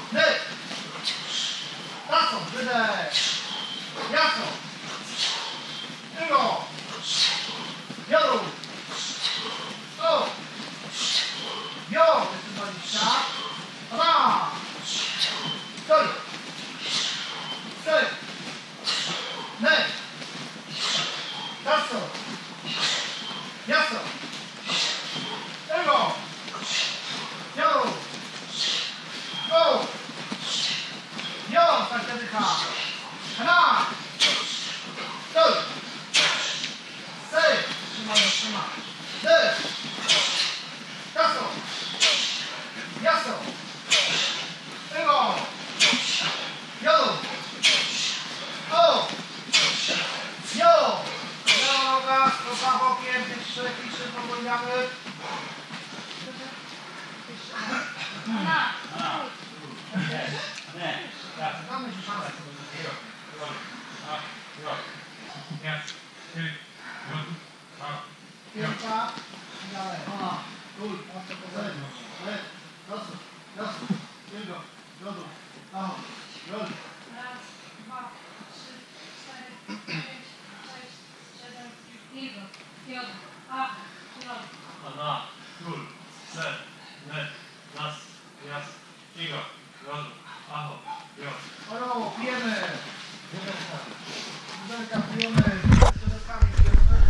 Wydech. Taco, wydech. Jasno. Tygo. Joru. O. Jo. 20. Dwa. Stoi. Stoi. Ne. Taco. Jasno. Tygo. Joru. O. Jo, tak zadycha. Na. Stoi. Stoi. Trzyma. Dech. Jasno. Jasno. Tygo. Jo. O. Jo. Noga, stopa bokiem, tych trzech liczy, powolniamy. Damy ci szansę. Pięcia i dalej. Tuj, patrzę po zewnątrz. Lec, losu, losu, jego, jodu, aho, jodu. Raz, dwa, trzy, cztery, pięć, sześć, siedem, jego, jodu, aho, jodu. Ana, tul, se, ne, nas, jas, igo, jodu, aho, jodu. Oro, pijemy. Budelka pijemy.